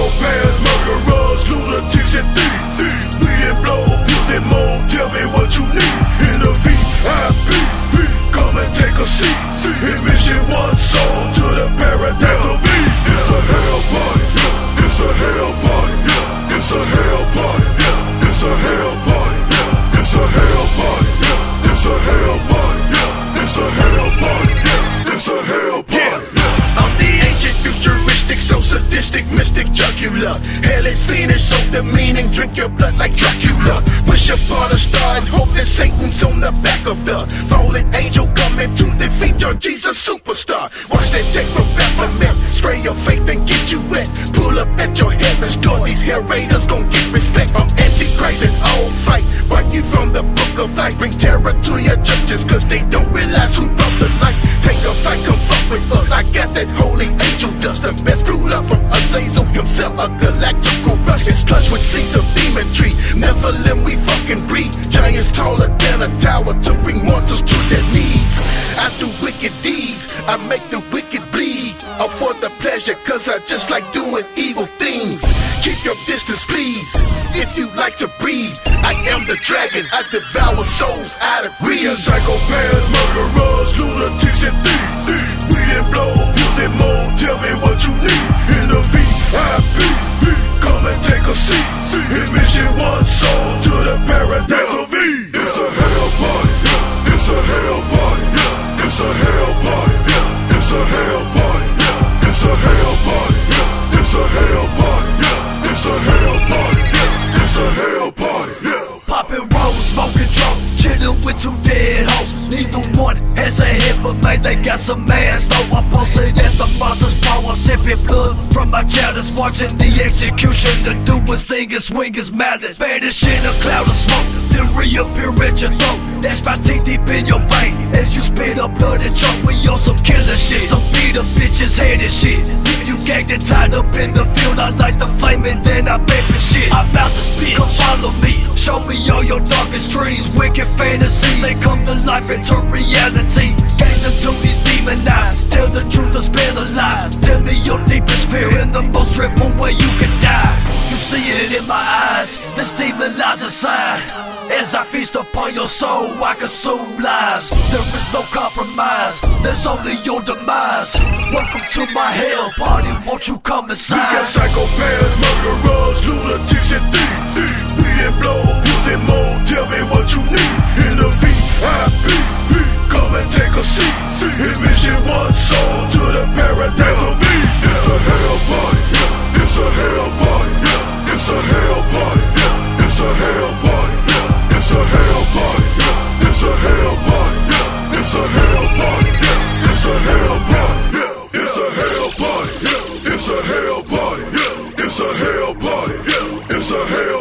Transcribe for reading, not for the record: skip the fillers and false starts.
psychopaths, murderers, lunatics, and thieves. Bleed and blow, pills and mold, tell me what you need. In the VIP, come and take a seat. Admission one soul to the paradise of Eve. It's a hell party, it's a hell party, it's a hell party, it's a hell party, it's a hell party, it's a hell party, it's a hell party, it's a hell party. I'm the ancient, futuristic, so sadistic, mystic jugular. Hell is fiendish, so demeaning, drink your blood like Dracula. Wish upon a star and hope that Satan's on the back of the fallen angel coming to defeat your Jesus superstar. Watch that take from Baphomet, spray your faith and get you wet. Pull up at your heaven's door, these hell raiders gon' get respect. I'm Antichrist and all fight, wipe you from the book of life. Bring terror to your churches, cause they don't realize who brought the light. Take a fight, come fuck with us, I got that holy angel dust. The best screwed up from Azazel himself, a galactical rush. It's plush with seeds of demonry, Nephilim we fucking breed. Giants taller than a tower to bring mortals to their knees. I do wicked deeds, I make the wicked bleed. All for the pleasure, cause I just like doing evil things. Keep your distance please, if you like to breathe. I am the dragon, I devour souls out of greed. Psychopaths, murderers, lunatics, and thieves. Bleed and blow, pills and mold, tell me what you need. In the VIP, come and take a seat. Admission one soul to the paradise of Eve. It's a hell party, it's a hell party, it's a hell party, it's a hell party, it's a hell party, it's a hell party, it's a hell party, it's a hell party. Poppin' rolls, smoking drunk, chillin' with two dead hoes. Neither one has a head, but man, they got some ass. So I'm posted at the monster's paw. I'm sipping blood from my chalice, watching the execution. The doest thing is swing his mallet, vanish in a cloud of smoke, then reappear at your throat. That's my teeth deep in your vein as you spit up blood and choke. We on some killer shit, some beat up bitches head and shit. Leave you gagged and tied up in the field. I light the flame and then I vapor shit. I'm out to speed, come follow me, show me all your darkest dreams. Wicked fantasies, they come to life into reality. Gaze into these demon eyes, tell the truth or spare the lies. Tell me your deepest fear in the most dreadful way you can die. You see it in my eyes, this demon lies inside. As I feast upon your soul, I consume lives. There is no compromise, there's only your demise. Welcome to my hell party, won't you come inside? We got psychopaths, murderers, lunatics, and thieves. Bleed and blow, pills and mold, tell me what you need. In the VIP, come and take a seat. Admission one soul to the paradise of Eve. It's a hell party, it's a hell party, it's a hell party, it's a hell party, it's a hell party, it's a hell party, it's a hell party, it's a hell party, it's a hell party, it's a hell party, it's a hell party, it's a hell